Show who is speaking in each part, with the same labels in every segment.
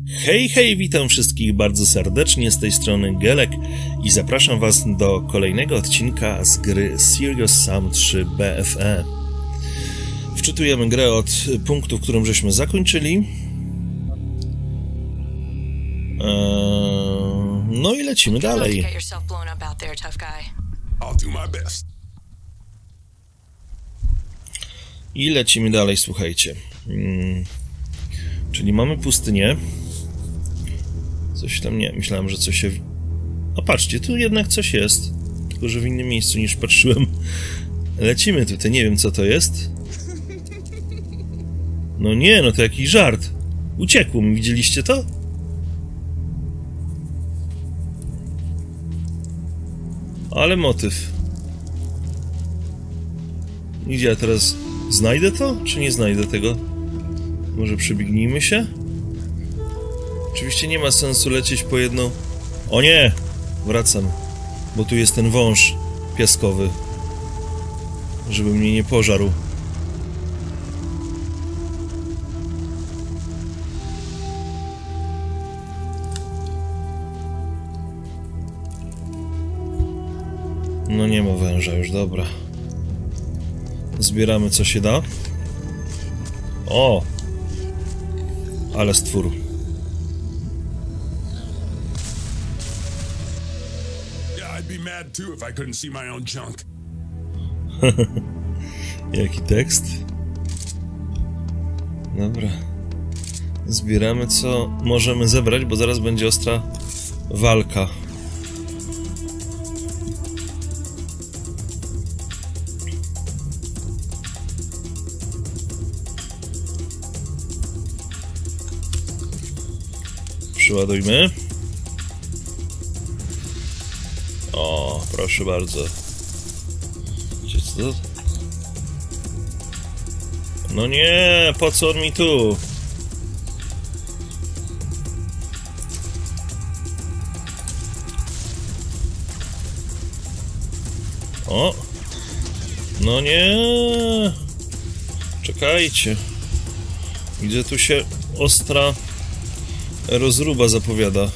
Speaker 1: Hej, hej, witam wszystkich bardzo serdecznie, z tej strony Gelek i zapraszam was do kolejnego odcinka z gry Serious Sam 3 BFE. Wczytujemy grę od punktu, w którym żeśmy zakończyli. No i lecimy dalej. I lecimy dalej, słuchajcie. Czyli mamy pustynię. Coś tam nie, myślałem, że coś się... A patrzcie, tu jednak coś jest. Tylko, że w innym miejscu niż patrzyłem. Lecimy tutaj, nie wiem co to jest. No nie, no to jakiś żart. Uciekło mi, widzieliście to? Ale motyw. Gdzie ja teraz... Znajdę to? Czy nie znajdę tego? Może przebiegnijmy się? Oczywiście nie ma sensu lecieć po jedną... O nie! Wracam. Bo tu jest ten wąż piaskowy. Żeby mnie nie pożarł. No nie ma węża już, dobra. Zbieramy co się da. O! Ale stwór. Jaki tekst? Dobra. Zbieramy co możemy zebrać, bo zaraz będzie ostra walka. Przyładujmy. O, proszę bardzo. Wiecie co? No nie, po co on mi tu? O! No nie! Czekajcie. Widzę, tu się ostra rozruba zapowiada.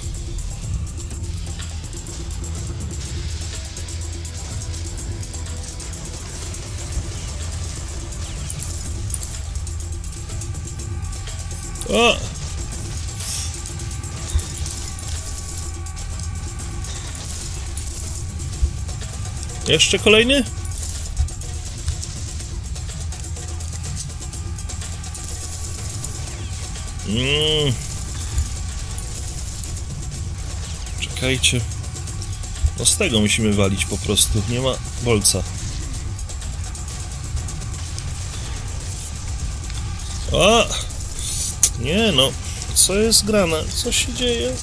Speaker 1: O! Jeszcze kolejny? Czekajcie. No z tego musimy walić po prostu. Nie ma bolca. A! Nie no. Co jest grane? Co się dzieje?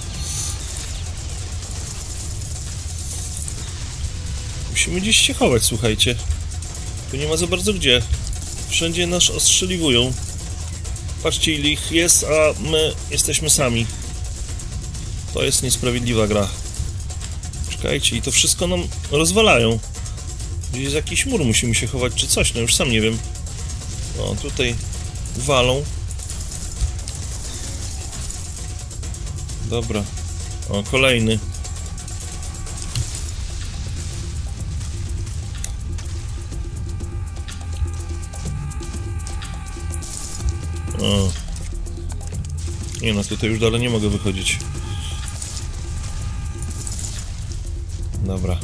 Speaker 1: Musimy gdzieś się chować, słuchajcie. Tu nie ma za bardzo gdzie. Wszędzie nas ostrzeliwują. Patrzcie, ile ich jest, a my jesteśmy sami. To jest niesprawiedliwa gra. Czekajcie, i to wszystko nam rozwalają. Gdzieś jest jakiś mur, musimy się chować, czy coś, no już sam nie wiem. O, tutaj walą. Dobra. O, kolejny. O. Nie no, tutaj już dalej nie mogę wychodzić. Dobra.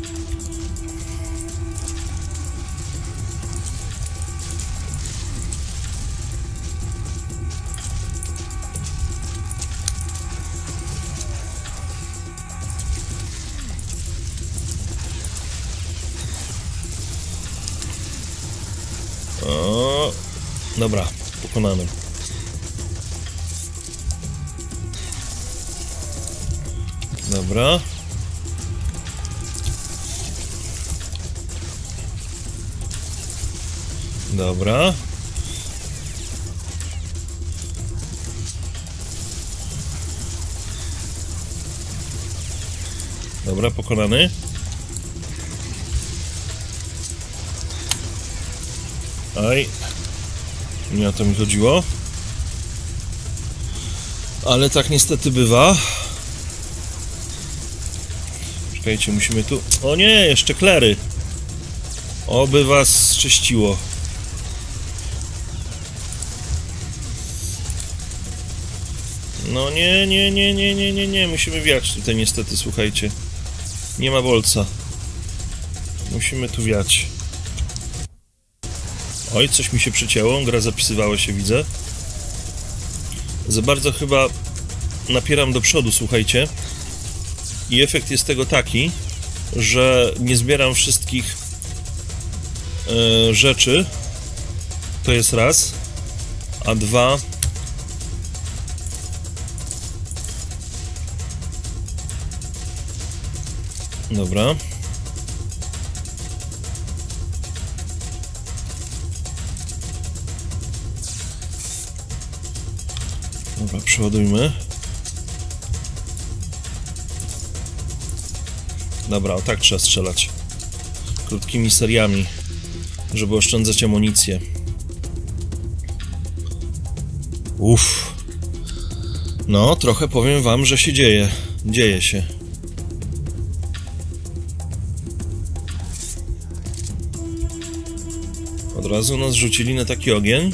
Speaker 1: O, dobra, pokonany. Dobra. Dobra. Dobra, pokonany. Aj. Nie o to mi chodziło. Ale tak niestety bywa. Czekajcie, musimy tu... O nie, jeszcze klery. Oby was czyściło. No nie, musimy wiać tutaj niestety, słuchajcie. Nie ma bolca. Musimy tu wiać. Oj, coś mi się przycięło, gra zapisywała się, widzę. Za bardzo chyba napieram do przodu, słuchajcie. I efekt jest tego taki, że nie zbieram wszystkich rzeczy. To jest raz. A dwa... Dobra. Dobra, przeładujmy. Dobra, o tak trzeba strzelać. Krótkimi seriami, żeby oszczędzać amunicję. Uff. No, trochę powiem wam, że się dzieje. Dzieje się. Od razu nas rzucili na taki ogień.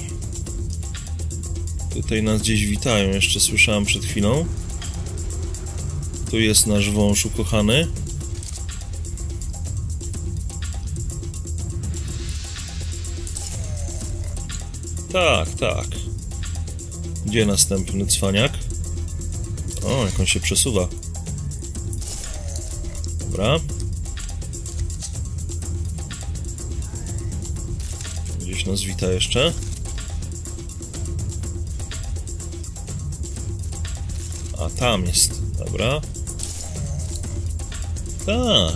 Speaker 1: Tutaj nas gdzieś witają, jeszcze słyszałem przed chwilą. Tu jest nasz wąż ukochany. Tak, tak. Gdzie następny cwaniak? O, jak on się przesuwa. Dobra. Gdzieś nas wita jeszcze. A tam jest. Dobra. Tak.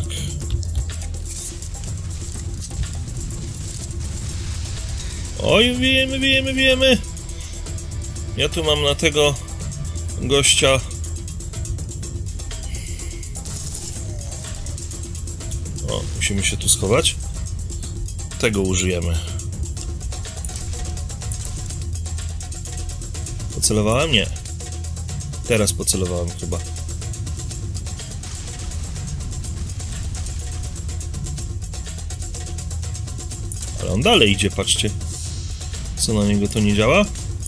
Speaker 1: Oj, wiemy. Ja tu mam na tego gościa. O, musimy się tu schować. Tego użyjemy. Pocelowałem? Nie. Teraz pocelowałem chyba. Ale on dalej idzie, patrzcie. Co na niego to nie działa?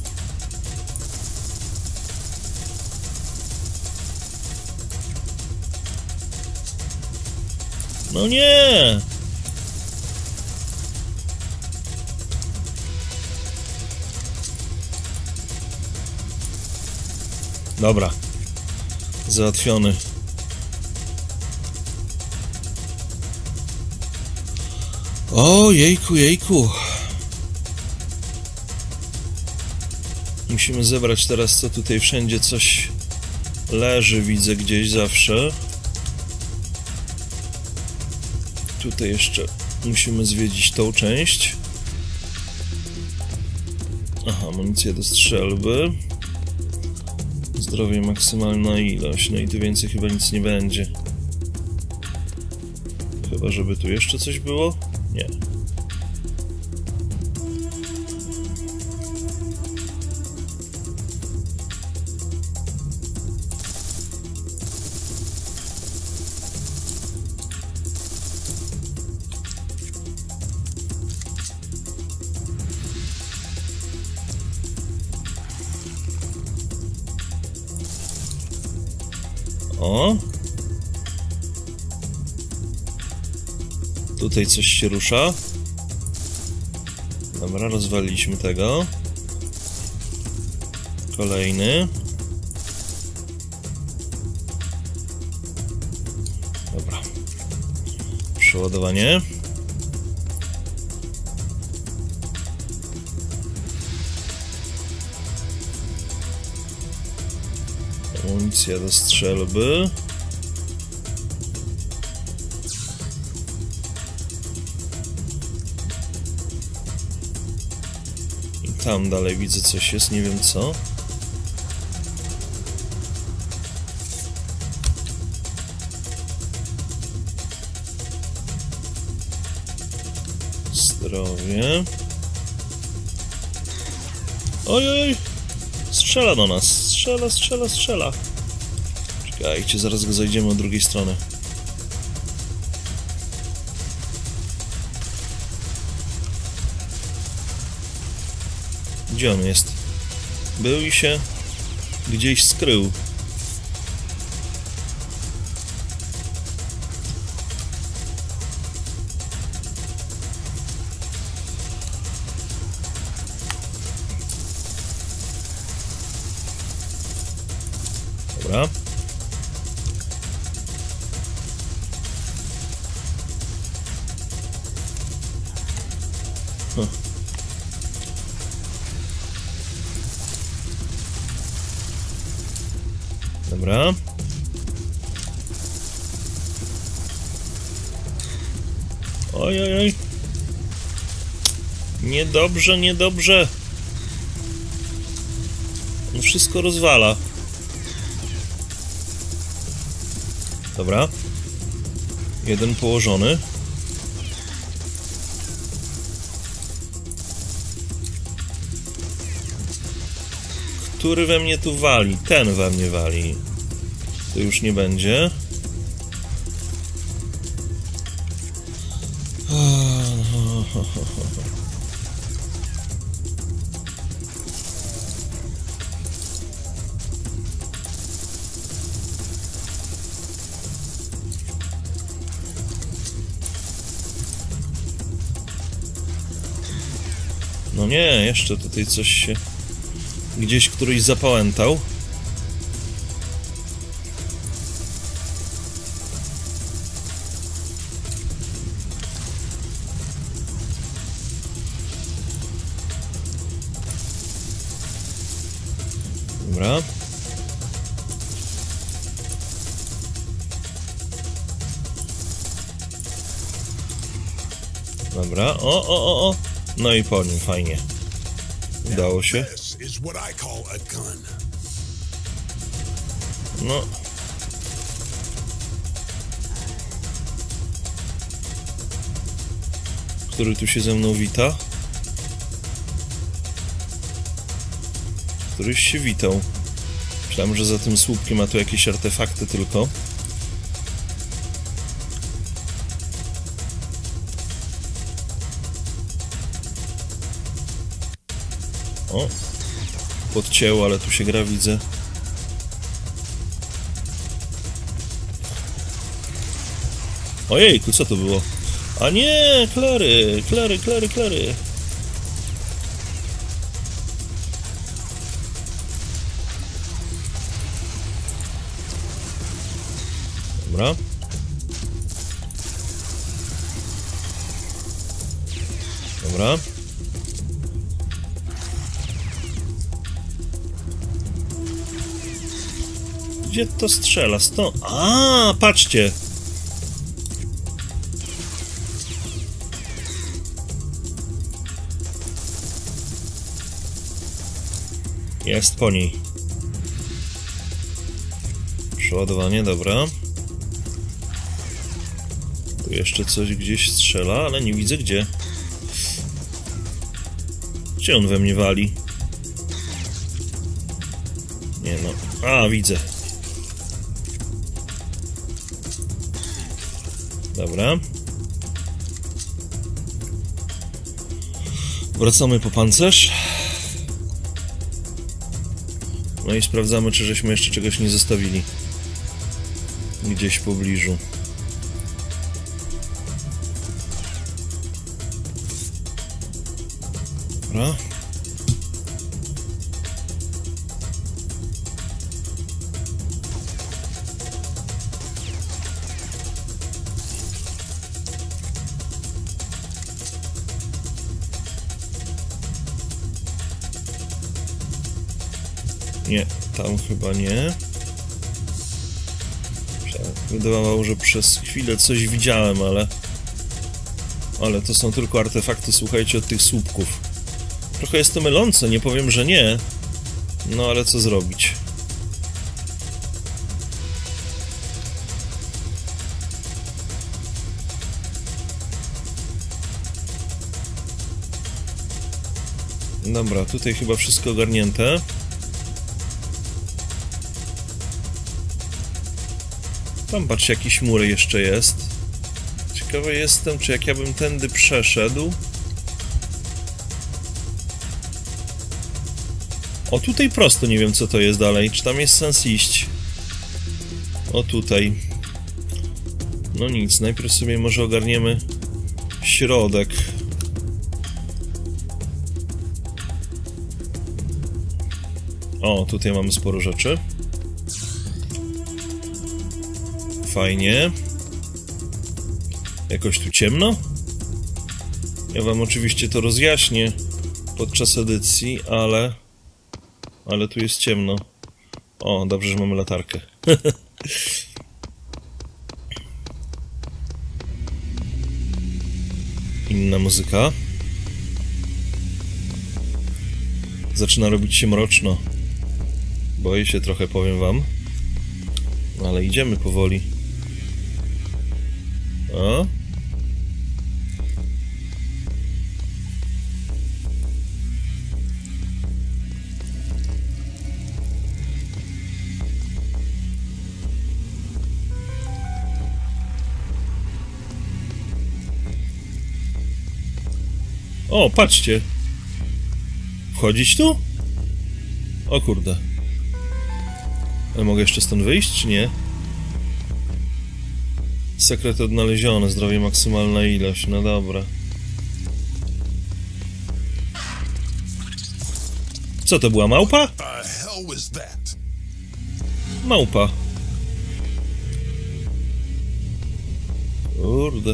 Speaker 1: No nie! Dobra. Załatwiony. O, jejku. Musimy zebrać teraz, co tutaj wszędzie coś leży, widzę gdzieś zawsze. Tutaj jeszcze musimy zwiedzić tą część. Aha, amunicja do strzelby. Zdrowie maksymalna ilość. No i tu więcej chyba nic nie będzie. Chyba, żeby tu jeszcze coś było? Nie. O! Tutaj coś się rusza. Dobra, rozwaliliśmy tego. Kolejny. Dobra. Przeładowanie. Amunicja do strzelby. I tam dalej widzę coś jest, nie wiem co. Zdrowie. Oj! Strzela do nas. Strzela. Czekajcie, zaraz go zajdziemy od drugiej strony. Gdzie on jest? Był i się gdzieś skrył. Dobra. Dobra. Oj. Niedobrze. On wszystko rozwala. Dobra. Jeden położony. Który we mnie tu wali? Ten we mnie wali. To już nie będzie. No nie, jeszcze tutaj coś się... Gdzieś któryś zapałętał. Dobra. Dobra, o. No i po nim, fajnie. Udało się. No. Który tu się ze mną wita? Któryś się witał. Myślałem, że za tym słupkiem ma tu jakieś artefakty tylko. O! Podcięło, ale tu się gra, widzę. Ojejku, co to było? A nie! Klery! Dobra. Dobra. Gdzie to strzela? Stąd. A, patrzcie! Jest po niej. Przeładowanie, dobra. Tu jeszcze coś gdzieś strzela, ale nie widzę gdzie. Gdzie on we mnie wali? Nie no. A, widzę. Dobra. Wracamy po pancerz. No i sprawdzamy, czy żeśmy jeszcze czegoś nie zostawili. Gdzieś w pobliżu. Dobra. Nie, tam chyba nie. Wydawało, że przez chwilę coś widziałem, ale to są tylko artefakty, słuchajcie, od tych słupków. Trochę jest to mylące, nie powiem, że nie. No ale co zrobić? Dobra, tutaj chyba wszystko ogarnięte. Tam patrz, jakiś mur jeszcze jest. Ciekawy jestem, czy jak ja bym tędy przeszedł... O, tutaj prosto, nie wiem co to jest dalej. Czy tam jest sens iść? O, tutaj. No nic, najpierw sobie może ogarniemy środek. O, tutaj mamy sporo rzeczy. Fajnie. Jakoś tu ciemno? Ja wam oczywiście to rozjaśnię podczas edycji, ale tu jest ciemno. O, dobrze, że mamy latarkę. Inna muzyka. Zaczyna robić się mroczno. Boję się trochę, powiem wam. Ale idziemy powoli. O. O, patrzcie. Wchodzić tu? O kurde. Ale mogę jeszcze stąd wyjść, czy nie? Sekret odnaleziony, zdrowie maksymalna ilość, no dobra. Co to była, małpa? Małpa. Kurde.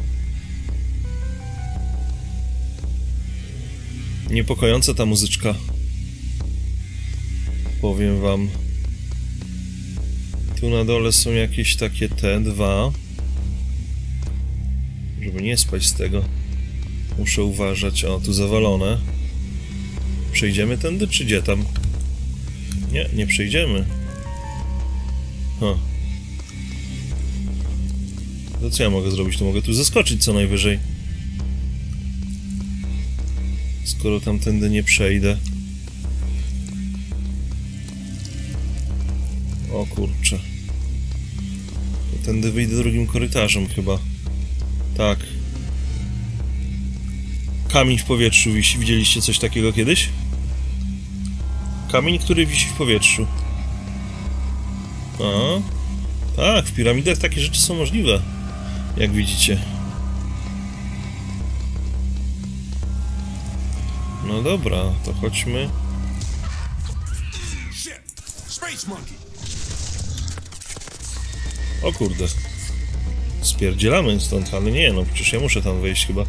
Speaker 1: Niepokojąca ta muzyczka. Powiem wam. Tu na dole są jakieś takie te dwa. Żeby nie spać z tego. Muszę uważać. O, tu zawalone. Przejdziemy tędy, czy gdzie tam? Nie, nie przejdziemy. To co ja mogę zrobić? To mogę tu zaskoczyć co najwyżej. Skoro tamtędy nie przejdę. O kurczę. To tędy wyjdę drugim korytarzem chyba. Tak. Kamień w powietrzu wisi. Widzieliście coś takiego kiedyś? Kamień, który wisi w powietrzu. A, tak, w piramidach takie rzeczy są możliwe. Jak widzicie. No dobra, to chodźmy. O kurde. Spierdzielamy stąd, ale nie, no przecież ja muszę tam wejść chyba.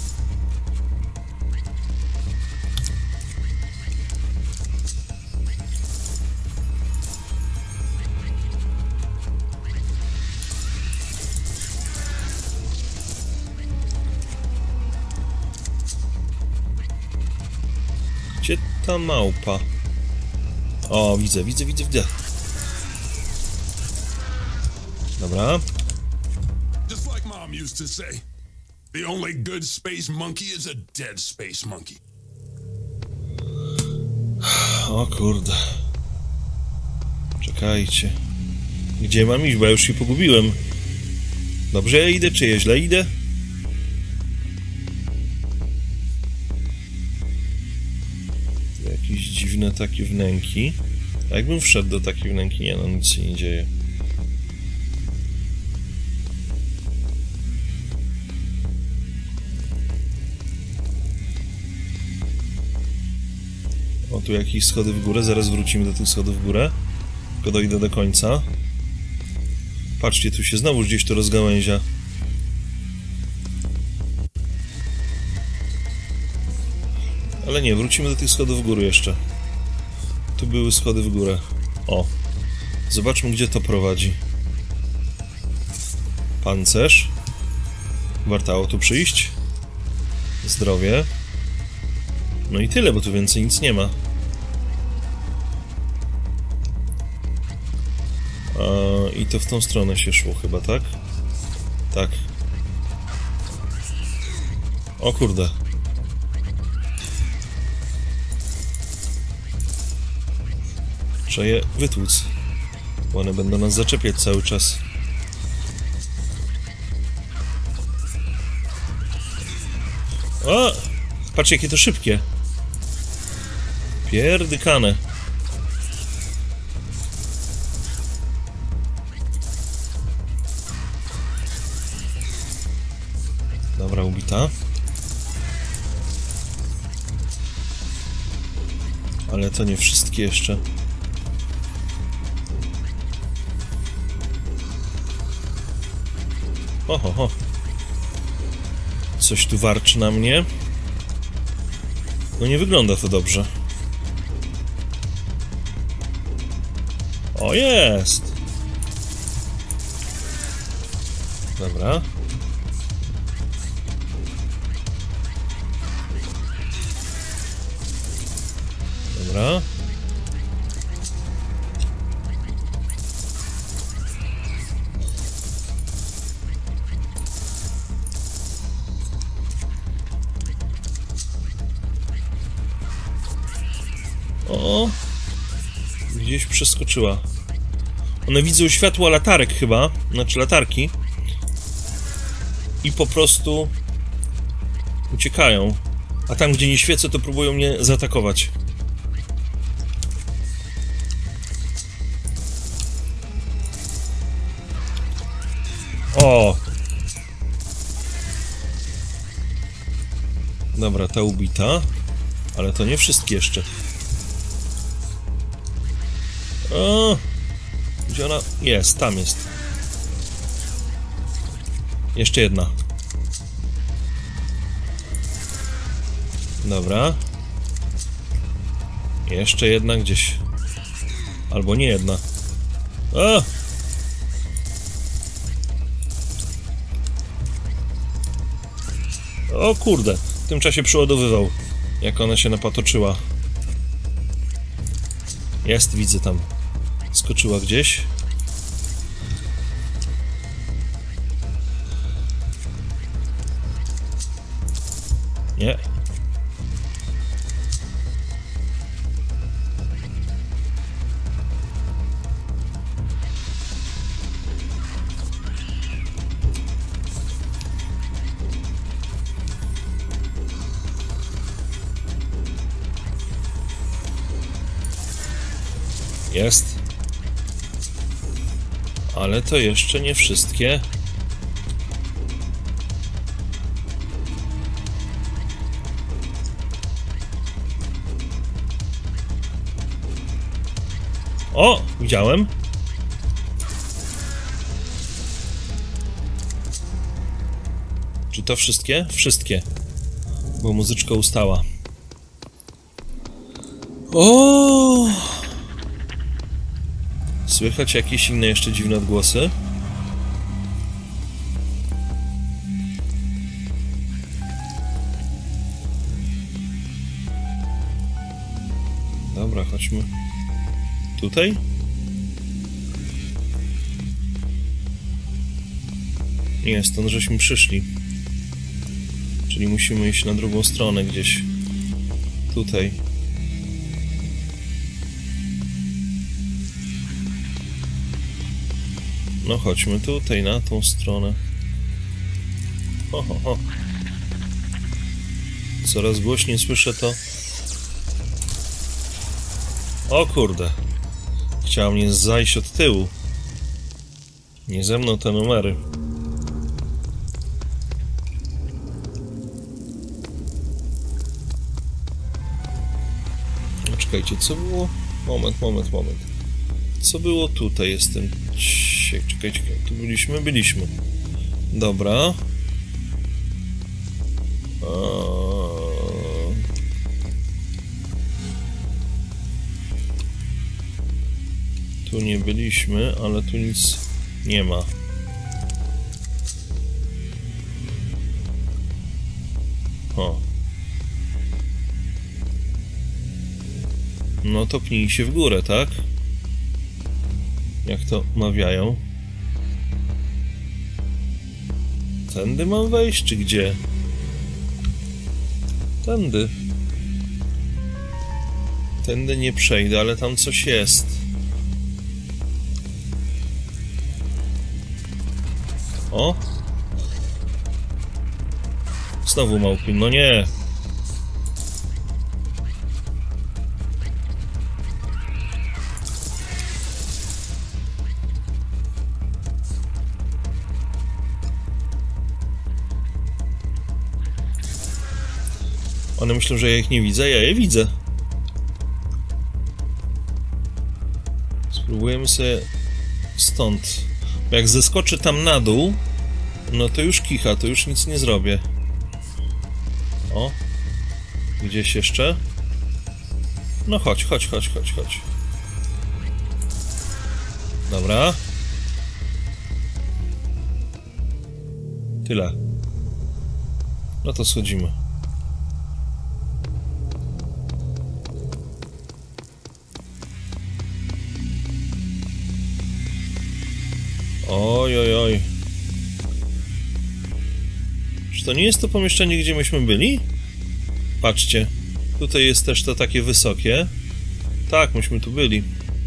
Speaker 1: Gdzie ta małpa? O, widzę. Dobra.
Speaker 2: Just like Mom used to say, the only good space monkey is a dead space monkey.
Speaker 1: O kurde. Czekajcie. Gdzie mam iść, bo ja już się pogubiłem. Dobrze ja idę, czy ja źle idę? Jakieś dziwne takie wnęki. A jakbym wszedł do takiej wnęki? Nie no, nic się nie dzieje. O, tu jakieś schody w górę, zaraz wrócimy do tych schodów w górę. Tylko dojdę do końca. Patrzcie, tu się znowu gdzieś to rozgałęzia. Ale nie, wrócimy do tych schodów w górę jeszcze. Tu były schody w górę. O. Zobaczmy, gdzie to prowadzi. Pancerz. Warto tu przyjść. Zdrowie. No i tyle, bo tu więcej nic nie ma. I to w tą stronę się szło chyba, tak? Tak. O kurde. Trzeba je wytłuc. Bo one będą nas zaczepiać cały czas. O! Patrz, jakie to szybkie. Pierdykane. Dobra, ubita. Ale to nie wszystkie jeszcze. Oho. Coś tu warczy na mnie. No nie wygląda to dobrze. O, jest! Dobra. Dobra. O! Gdzieś przeskoczyła. One widzą światło latarek chyba, znaczy latarki. I po prostu uciekają. A tam, gdzie nie świecę, to próbują mnie zaatakować. O! Dobra, ta ubita. Ale to nie wszystkie jeszcze. O! Gdzie ona? Jest, tam jest. Jeszcze jedna. Dobra. Jeszcze jedna gdzieś. Albo nie jedna. A! O kurde. W tym czasie przeładowywał. Jak ona się napatoczyła. Jest, widzę tam. Skoczyła gdzieś. Nie. Jest. Ale to jeszcze nie wszystkie. O! Widziałem. Czy to wszystkie? Wszystkie. Bo muzyczka ustała. O! Słychać jakieś inne jeszcze dziwne odgłosy? Dobra, chodźmy. Tutaj? Nie, stąd żeśmy przyszli. Czyli musimy iść na drugą stronę gdzieś. Tutaj. No chodźmy tutaj, na tą stronę. Ho. Coraz głośniej słyszę to. O kurde. Chciała mnie zajść od tyłu. Nie ze mną te numery. No czekajcie, co było? Moment. Co było tutaj? Jestem... Czekaj, tu byliśmy. Dobra. Tu nie byliśmy, ale tu nic nie ma. O. No to pnij się w górę, tak? Jak to mawiają. Tędy mam wejść, czy gdzie? Tędy. Tędy nie przejdę, ale tam coś jest. O! Znowu Małpin, no nie. One myślą, że ja ich nie widzę, ja je widzę. Spróbujemy sobie stąd. Bo jak zeskoczę tam na dół, no to już kicha, to już nic nie zrobię. O. Gdzieś jeszcze? No chodź. Dobra. Tyle. No to schodzimy. Oj. Czy to nie jest to pomieszczenie, gdzie myśmy byli? Patrzcie. Tutaj jest też to takie wysokie. Tak, myśmy tu byli.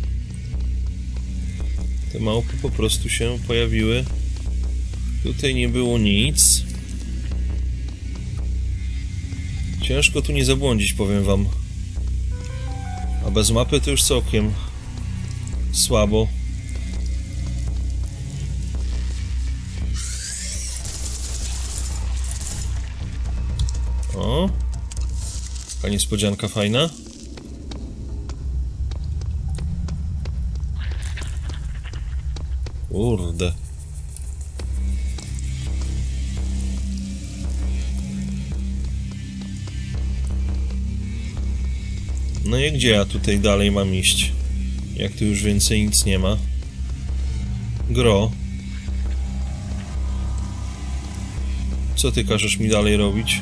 Speaker 1: Te małpy po prostu się pojawiły. Tutaj nie było nic. Ciężko tu nie zabłądzić, powiem wam. A bez mapy to już całkiem słabo. O! Taka niespodzianka fajna. Kurde. No i gdzie ja tutaj dalej mam iść? Jak tu już więcej nic nie ma. Gro. Co ty każesz mi dalej robić?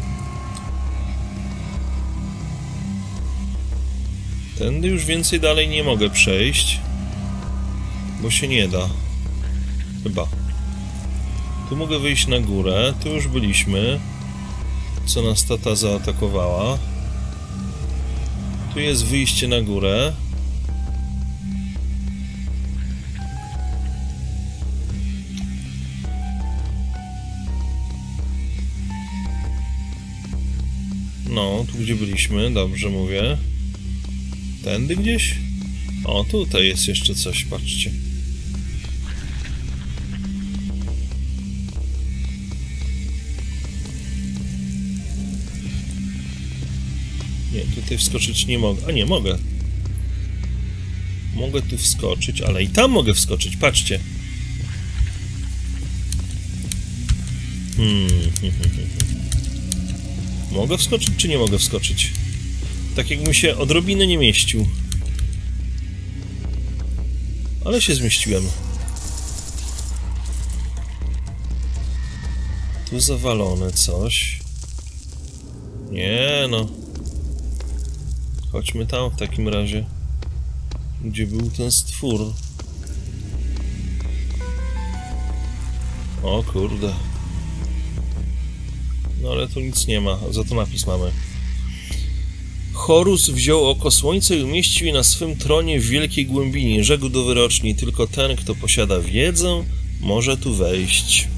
Speaker 1: Tędy już więcej dalej nie mogę przejść. Bo się nie da. Chyba. Tu mogę wyjść na górę. Tu już byliśmy. Co nas tata zaatakowała. Tu jest wyjście na górę. No, tu gdzie byliśmy, dobrze mówię. Tędy gdzieś? O, tutaj jest jeszcze coś, patrzcie. Nie, tutaj wskoczyć nie mogę. A nie, mogę. Mogę tu wskoczyć, ale i tam mogę wskoczyć, patrzcie. Mogę wskoczyć, czy nie mogę wskoczyć? Tak jakbym się odrobinę nie mieścił. Ale się zmieściłem. Tu zawalone coś. Nie no. Chodźmy tam w takim razie. Gdzie był ten stwór? O kurde. No ale tu nic nie ma, za to napis mamy. Horus wziął oko słońca i umieścił je na swym tronie w wielkiej głębinie. Rzekł do wyroczni, tylko ten, kto posiada wiedzę, może tu wejść.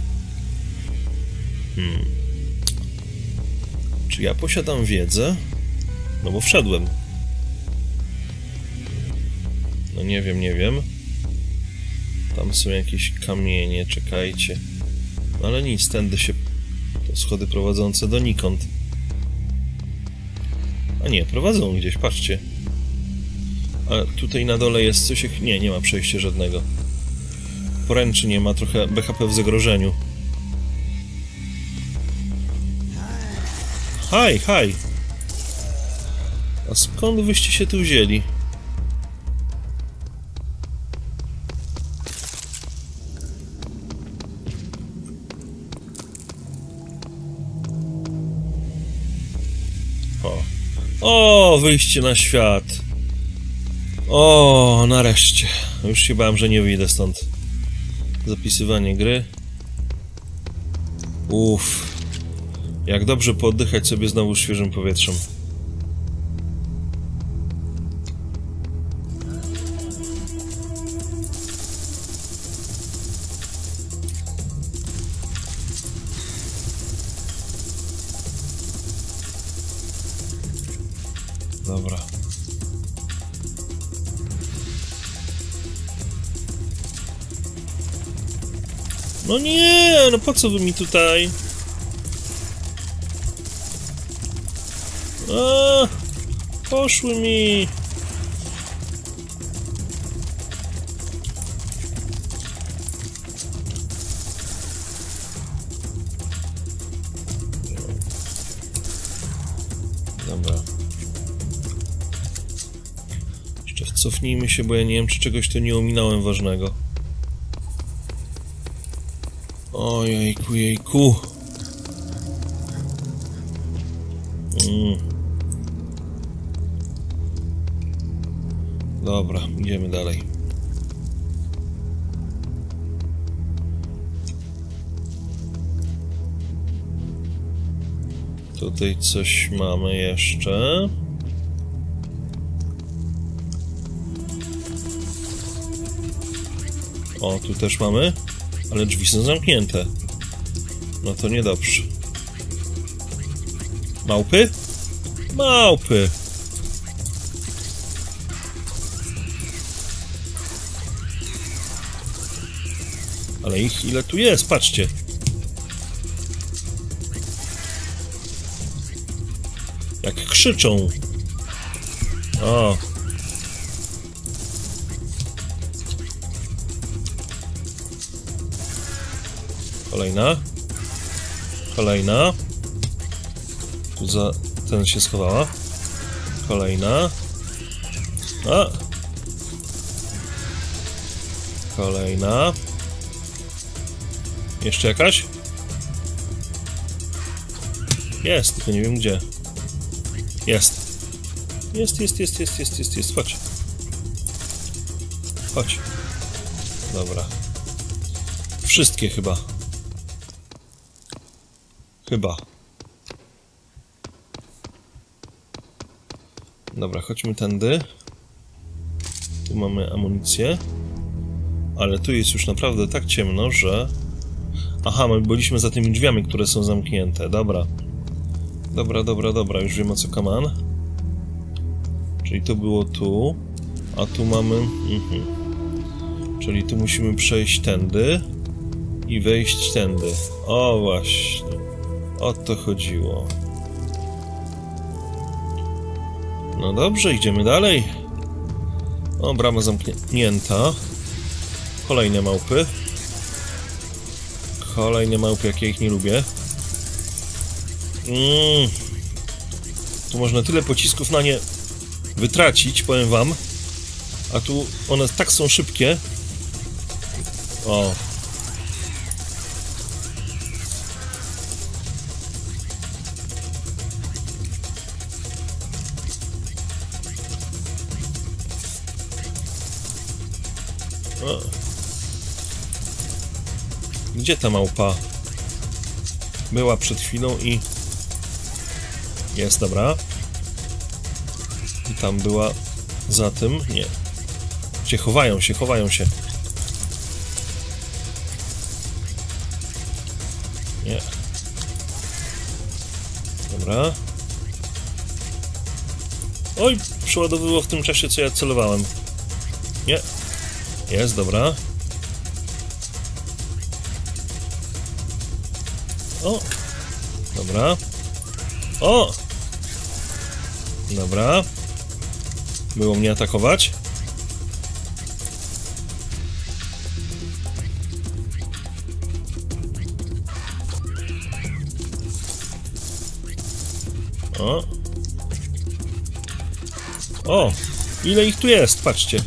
Speaker 1: Czy ja posiadam wiedzę? No bo wszedłem. No nie wiem. Tam są jakieś kamienie, czekajcie. No ale nic, tędy się... To schody prowadzące donikąd. A nie, prowadzą gdzieś, patrzcie. A tutaj na dole jest coś... Nie, nie ma przejścia żadnego. Poręczy nie ma, trochę BHP w zagrożeniu. Haj! A skąd wyście się tu wzięli? O, wyjście na świat. O, nareszcie. Już się bałem, że nie wyjdę stąd. Zapisywanie gry. Uff. Jak dobrze pooddychać sobie znowu świeżym powietrzem. Dobra. No nie, no po co wy mi tutaj? A, poszły mi. Dobra. Jeszcze cofnijmy się, bo ja nie wiem, czy czegoś tu nie ominąłem ważnego. Ojejku, jejku. Dobra, idziemy dalej. Tutaj coś mamy jeszcze. O, tu też mamy, ale drzwi są zamknięte. No to niedobrze. Małpy? Małpy! Ale ich ile tu jest? Patrzcie. Jak krzyczą. O. Kolejna. Kolejna. Tu za ten się schowała. Kolejna. A. Kolejna. Jeszcze jakaś? Jest, tylko nie wiem gdzie. Jest. Jest. Chodź. Chodź. Dobra. Wszystkie chyba. Dobra, chodźmy tędy. Tu mamy amunicję. Ale tu jest już naprawdę tak ciemno, że... Aha, my byliśmy za tymi drzwiami, które są zamknięte. Dobra. Dobra. Już wiem, o co kaman. Czyli to było tu. A tu mamy... Czyli tu musimy przejść tędy. I wejść tędy. O, właśnie. O to chodziło. No dobrze, idziemy dalej. O, brama zamknięta. Kolejne małpy. Jak ja ich nie lubię. Tu można tyle pocisków na nie wytracić, powiem wam. A tu one tak są szybkie. O. O. Gdzie ta małpa? Była przed chwilą i... Jest, dobra. I tam była za tym. Nie. Chowają się. Nie. Dobra. Oj, przeładowyło w tym czasie, co ja celowałem. Nie. Jest, dobra. O! Dobra. O! Dobra. Było mnie atakować. O! O! Ile ich tu jest? Patrzcie.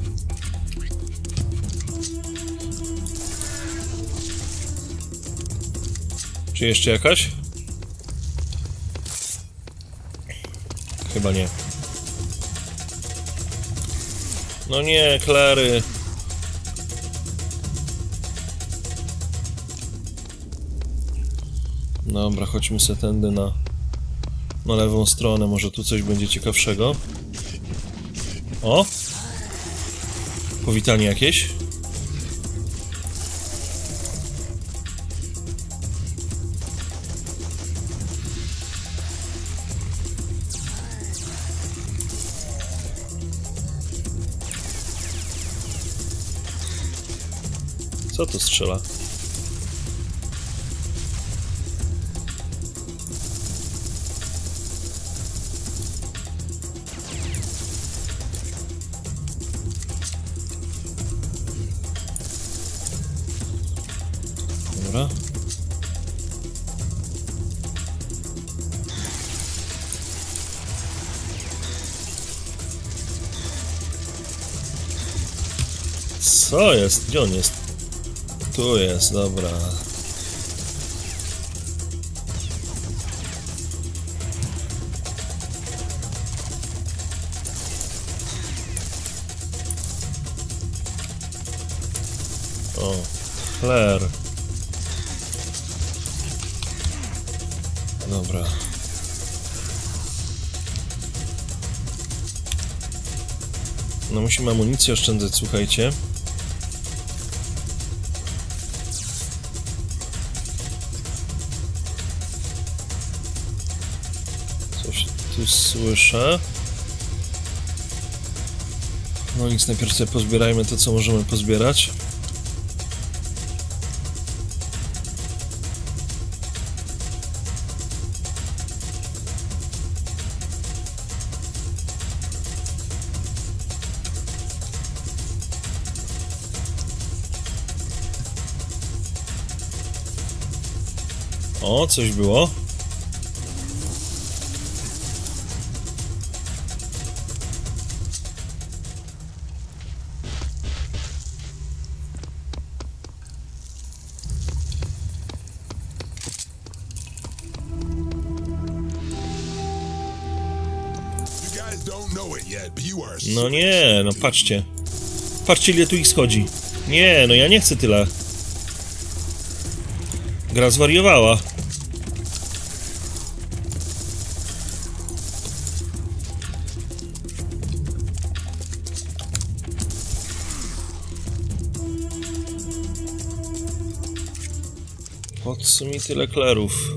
Speaker 1: Czy jeszcze jakaś? Chyba nie. No nie, Klary. Dobra, chodźmy sobie tędy na lewą stronę. Może tu coś będzie ciekawszego. O! Powitanie jakieś. Co to strzela? Dobra. Co jest? Gdzie on jest? Tu jest, dobra. O, Claire. Dobra. No musimy amunicję oszczędzać, słuchajcie. Coś tu słyszę. No nic, najpierw sobie pozbierajmy to, co możemy pozbierać. O, coś było. No nie, no patrzcie. Patrzcie, ile tu ich schodzi. Nie, no ja nie chcę tyle. Gra zwariowała. Po co mi tyle klerów?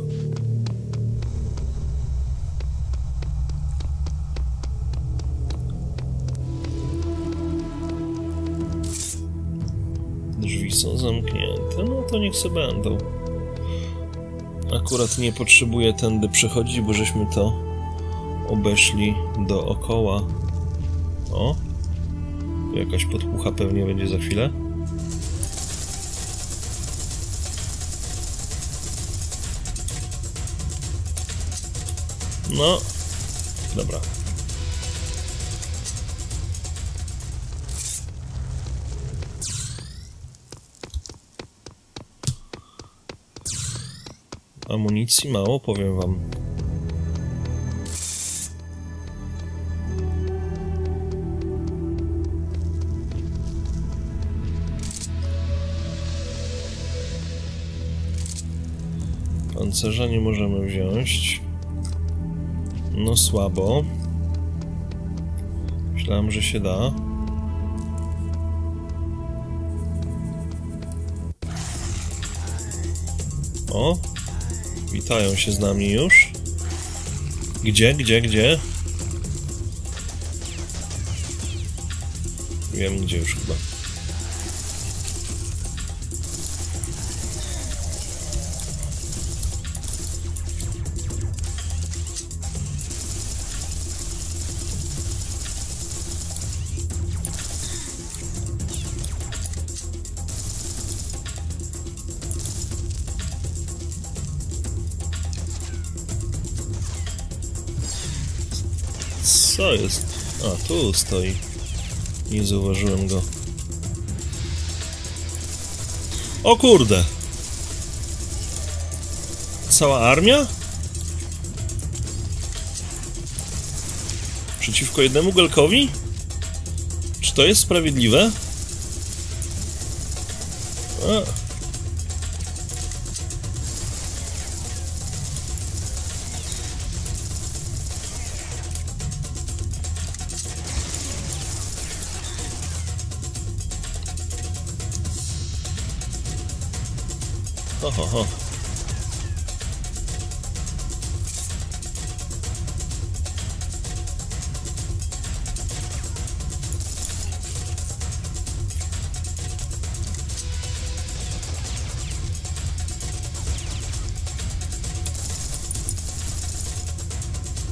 Speaker 1: Drzwi są zamknięte, no to niech se będą. Akurat nie potrzebuję tędy przechodzić, bo żeśmy to obeszli dookoła. O! Jakaś podpucha pewnie będzie za chwilę. No, dobra. Amunicji mało, powiem wam. Pancerza nie możemy wziąć. No słabo. Myślałem, że się da. O! Witają się z nami już. Gdzie? Wiem gdzie już chyba. Co jest? A, tu stoi. Nie zauważyłem go. O kurde! Cała armia? Przeciwko jednemu Gelkowi? Czy to jest sprawiedliwe? A. Ho.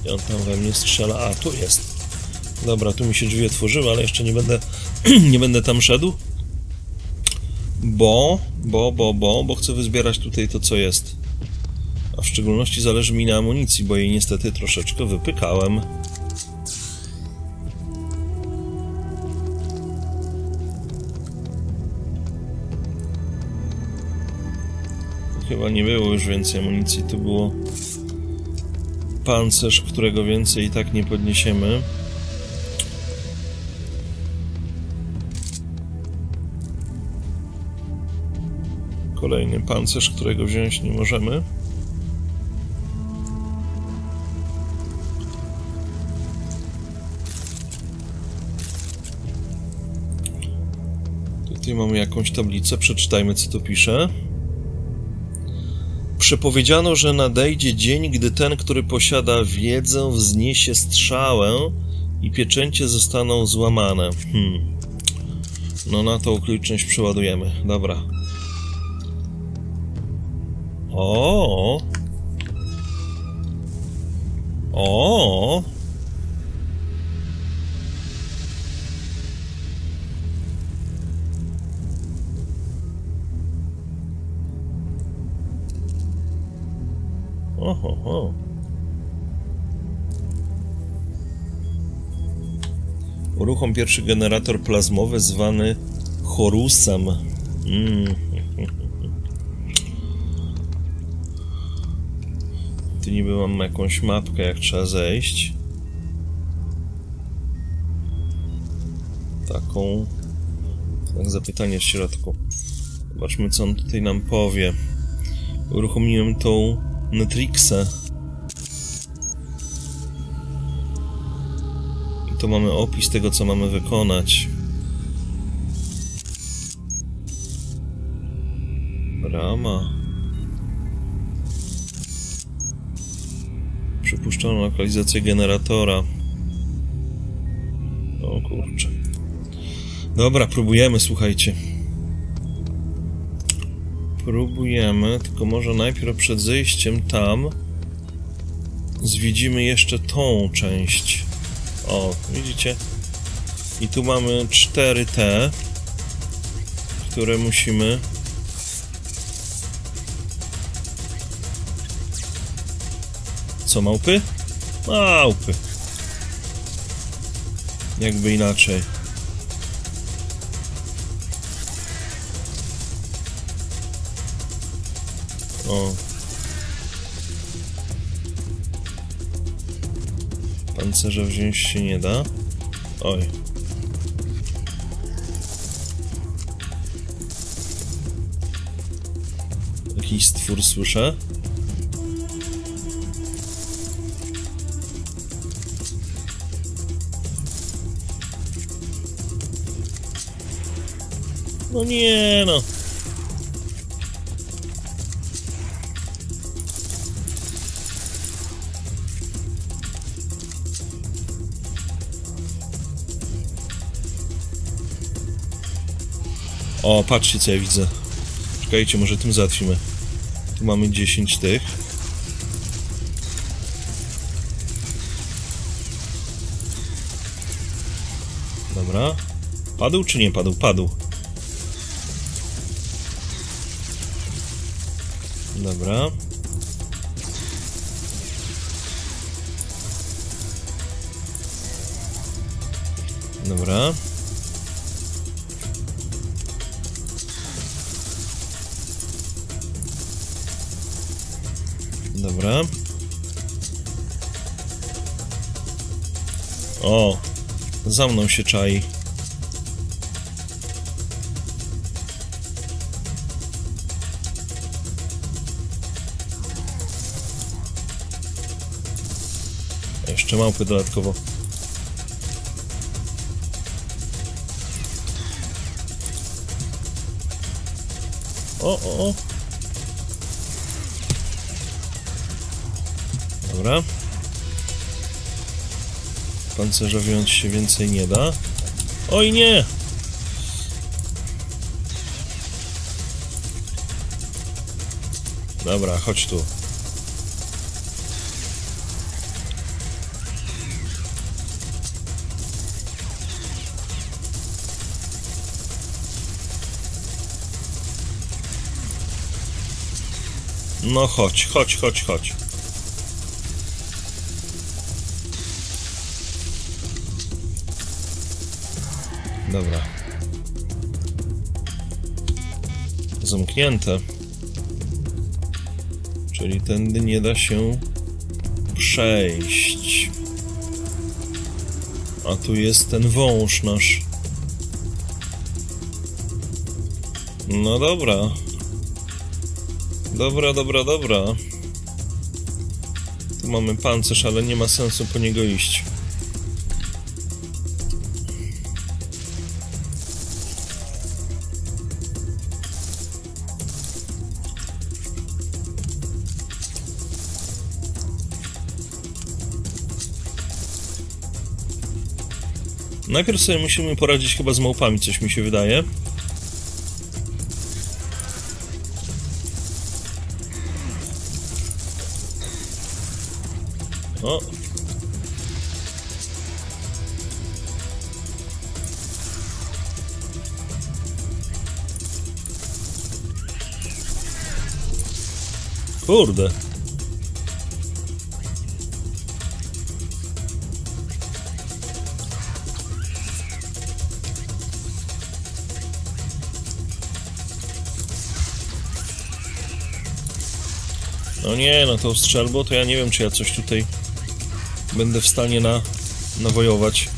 Speaker 1: I on tam we mnie strzela. A, tu jest. Dobra, tu mi się drzwi otworzyły, ale jeszcze nie będę nie będę tam szedł. Bo chcę wyzbierać tutaj to, co jest. A w szczególności zależy mi na amunicji, bo jej niestety troszeczkę wypykałem. Chyba nie było już więcej amunicji, tu było pancerz, którego więcej i tak nie podniesiemy. Kolejny pancerz, którego wziąć nie możemy. Tutaj mamy jakąś tablicę, przeczytajmy, co tu pisze. Przepowiedziano, że nadejdzie dzień, gdy ten, który posiada wiedzę, wzniesie strzałę i pieczęcie zostaną złamane. No na tą okoliczność przeładujemy. Dobra. O. Oho. Uruchom pierwszy generator plazmowy zwany Horusem. Tu niby mam jakąś mapkę, jak trzeba zejść. Taką... znak zapytania w środku. Zobaczmy, co on tutaj nam powie. Uruchomiłem tą Netrixę. I tu mamy opis tego, co mamy wykonać. Brama. Przypuszczono lokalizację generatora. O kurczę. Dobra, próbujemy, słuchajcie. Próbujemy, tylko może najpierw przed zejściem tam zwiedzimy jeszcze tą część. O, widzicie? I tu mamy 4T, które musimy... Co, małpy? Małpy. Jakby inaczej. O. Pancerza wziąć się nie da. Oj. Jakiś stwór słyszę. No nie no. O, patrzcie, co ja widzę. Czekajcie, może tym załatwimy. Tu mamy 10 tych. Dobra. Padł czy nie padł? Padł. Dobra. Dobra. Dobra. O, za mną się czai. Jeszcze małpy dodatkowo. O. Dobra. Pancerzowiąc się więcej nie da. Oj nie! Dobra, chodź tu. No chodź, chodź, chodź, chodź. Dobra. Zamknięte. Czyli tędy nie da się przejść. A tu jest ten wąż nasz. No dobra. Dobra, dobra, dobra. Tu mamy pancerz, ale nie ma sensu po niego iść. Najpierw sobie musimy poradzić chyba z małpami, coś mi się wydaje. O! Kurde! No nie, no to strzelbo, to ja nie wiem, czy ja coś tutaj będę w stanie nawojować.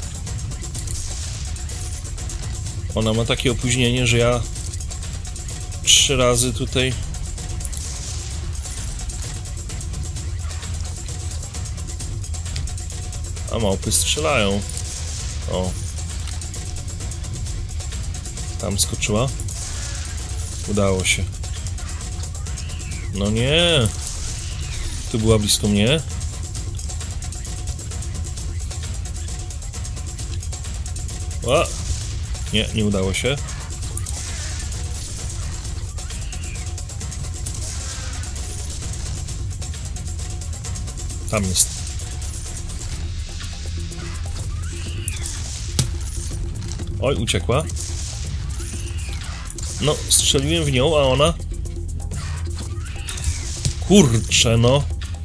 Speaker 1: Ona ma takie opóźnienie, że ja 3 razy tutaj... A małpy strzelają. O. Tam skoczyła. Udało się. No nie. Tu była blisko mnie. O! Nie, nie udało się. Tam jest. Oj, uciekła. No, strzeliłem w nią, a ona... Kurczę, no.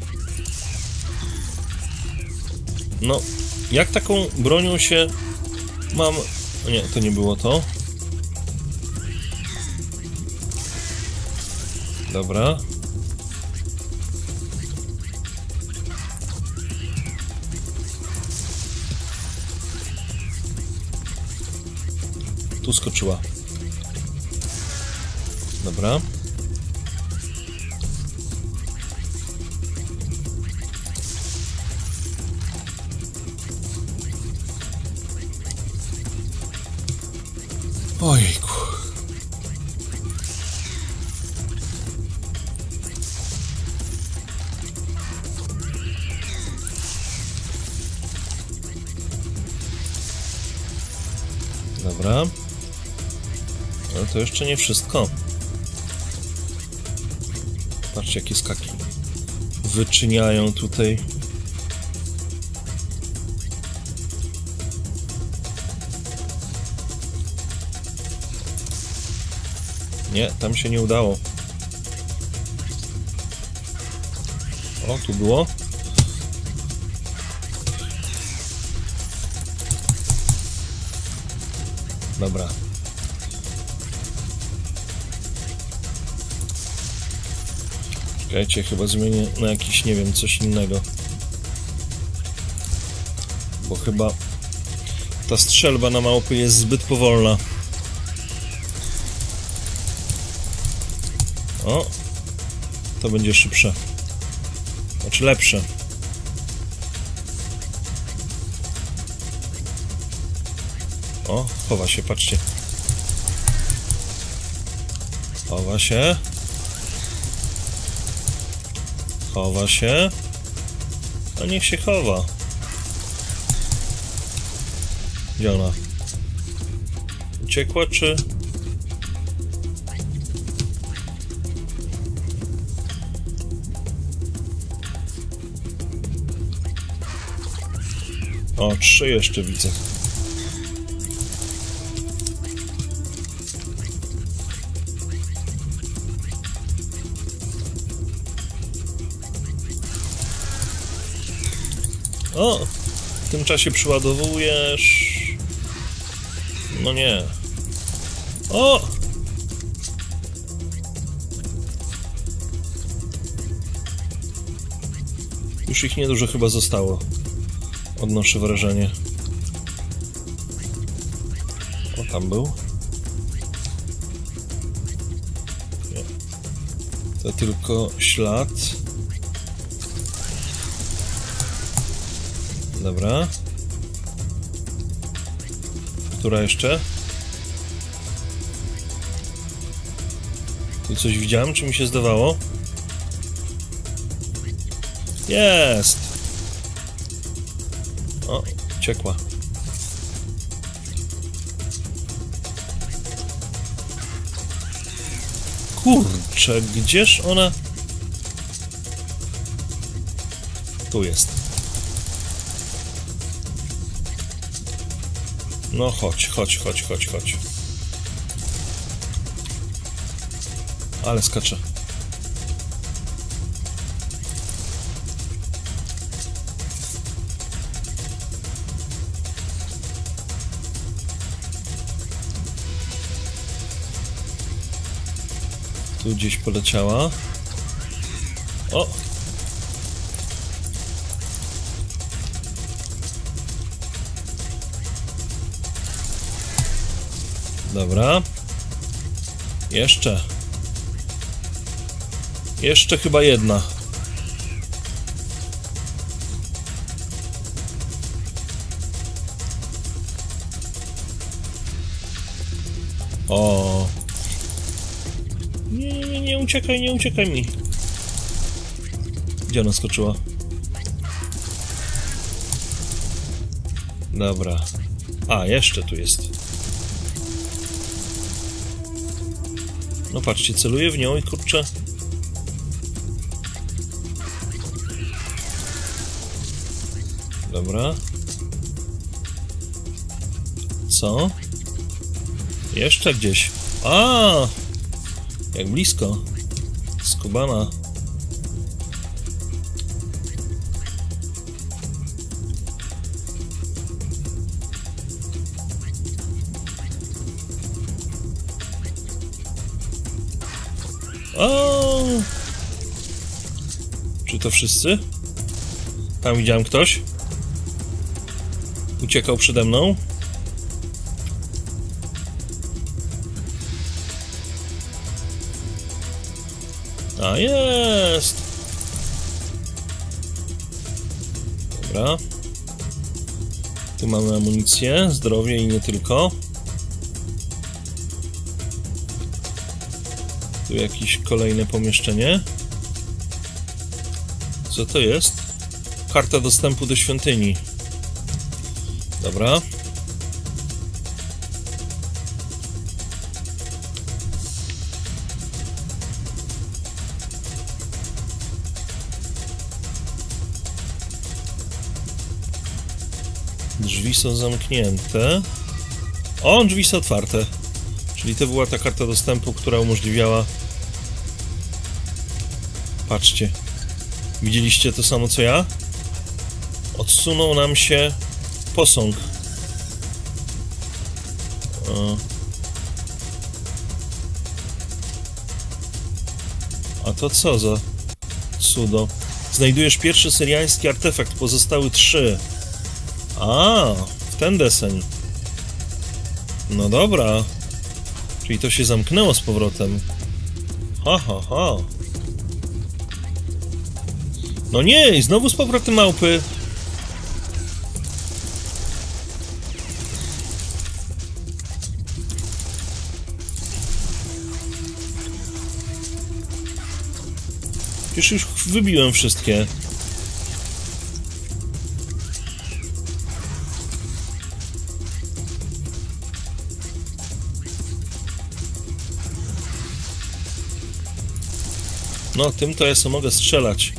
Speaker 1: No, jak taką bronią się mam... Nie, to nie było to. Dobra. Tu skoczyła. Dobra. Ojejku. Dobra. Ale to jeszcze nie wszystko. Patrzcie, jakie skaki wyczyniają tutaj. Nie, tam się nie udało. O, tu było. Dobra. Czekajcie, chyba zmienię na jakiś, nie wiem, coś innego. Bo chyba ta strzelba na małpy jest zbyt powolna. O! To będzie szybsze. Znaczy lepsze. O, chowa się, patrzcie. Chowa się. Chowa się. A niech się chowa. Gdzie ona? Uciekła, czy... O, 3 jeszcze widzę. O! W tym czasie przyładowujesz... No nie. O! Już ich niedużo chyba zostało. Odnoszę wrażenie. O, tam był. Nie. To tylko ślad. Dobra. Która jeszcze? Tu coś widziałem, czy mi się zdawało? Jest! O, uciekła. Kurczę, gdzież ona... Tu jest. No chodź, chodź, chodź, chodź, chodź. Ale skacze. Tu gdzieś poleciała. O! Dobra. Jeszcze. Jeszcze chyba jedna. O. Nie uciekaj, nie uciekaj mi. Gdzie ona skoczyła? Dobra. A, jeszcze tu jest. No patrzcie, celuję w nią i kurczę. Dobra. Co? Jeszcze gdzieś. A! Jak blisko. Skubana. O! Czy to wszyscy? Tam widziałem ktoś. Uciekał przede mną. A jest! Dobra. Tu mamy amunicję, zdrowie i nie tylko. Tu jakieś kolejne pomieszczenie. Co to jest? Karta dostępu do świątyni. Dobra. Drzwi są zamknięte. O, drzwi są otwarte. Czyli to była ta karta dostępu, która umożliwiała... Patrzcie. Widzieliście to samo co ja? Odsunął nam się posąg. O. A to co za cudo? Znajdujesz pierwszy syriański artefakt, pozostałe 3. A, w ten deseń. No dobra. Czyli to się zamknęło z powrotem. Ha, ha, ha. No nie, i znowu z powrotem małpy. Przecież już wybiłem wszystkie. No, tym to ja sobie mogę strzelać.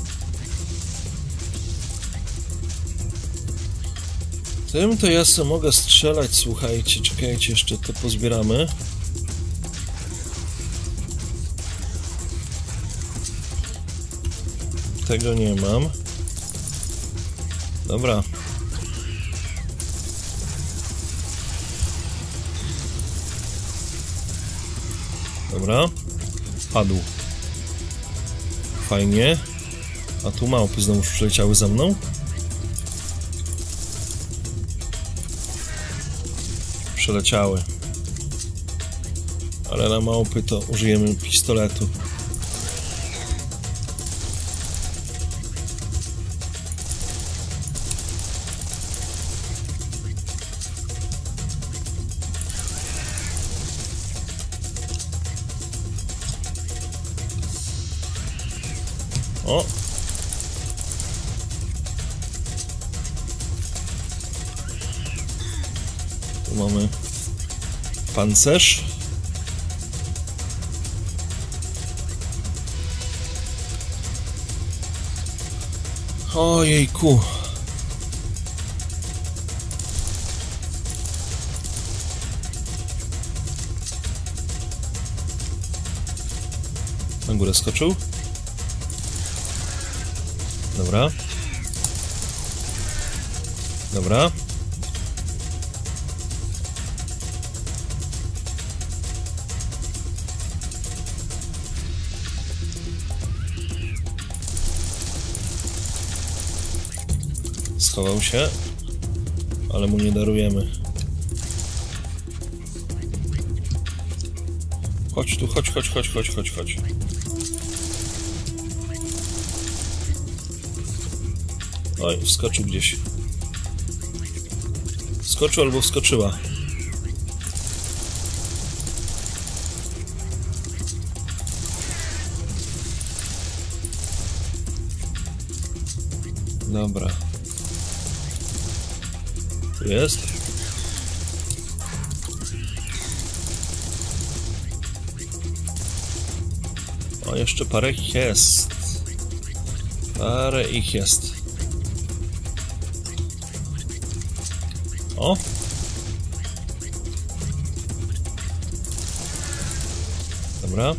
Speaker 1: Tym to ja sobie mogę strzelać, słuchajcie, czekajcie, jeszcze to pozbieramy. Tego nie mam. Dobra. Dobra. Padł. Fajnie. A tu małpy znowu przyleciały za mną. Przeleciały. Ale na małpy to użyjemy pistoletu. O! Tu mamy pancerz. Ojejku. Na górę skoczył. Dobra. Dobra. Schował się, ale mu nie darujemy. Chodź tu, chodź. Oj, wskoczył gdzieś. Wskoczył albo wskoczyła. Dobra. Tu jest. O, jeszcze parę ich jest. Parę ich jest. O! Dobra.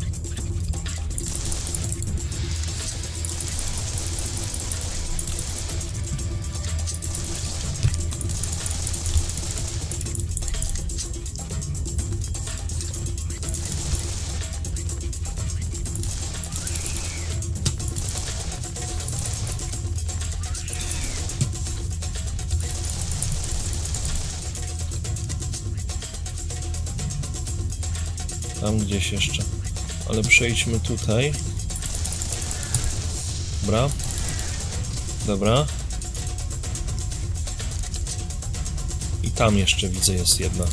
Speaker 1: Tam gdzieś jeszcze. Ale przejdźmy tutaj. Dobra. Dobra. I tam jeszcze widzę jest jedna.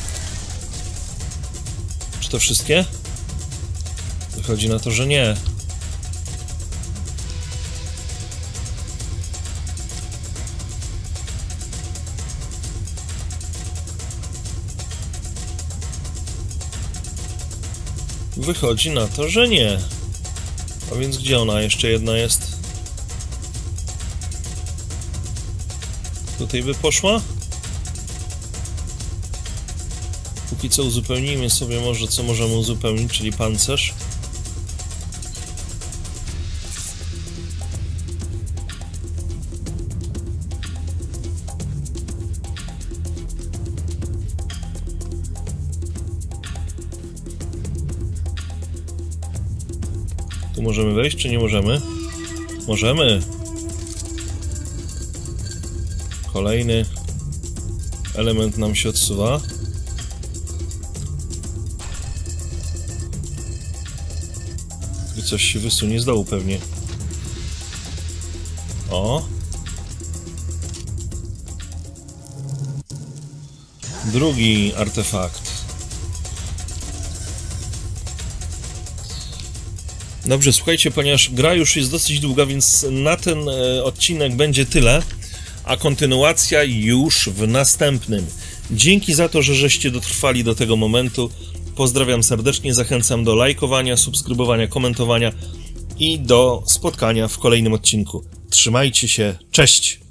Speaker 1: Czy to wszystkie? Wychodzi na to, że nie. Wychodzi na to, że nie. A więc gdzie ona? Jeszcze jedna jest. Tutaj by poszła? Póki co uzupełnijmy sobie może, co możemy uzupełnić, czyli pancerz. Tu możemy wejść, czy nie możemy? Możemy! Kolejny element nam się odsuwa. I coś się wysunie z dołu pewnie. O! Drugi artefakt. Dobrze, słuchajcie, ponieważ gra już jest dosyć długa, więc na ten odcinek będzie tyle, a kontynuacja już w następnym. Dzięki za to, że żeście dotrwali do tego momentu. Pozdrawiam serdecznie, zachęcam do lajkowania, subskrybowania, komentowania i do spotkania w kolejnym odcinku. Trzymajcie się, cześć!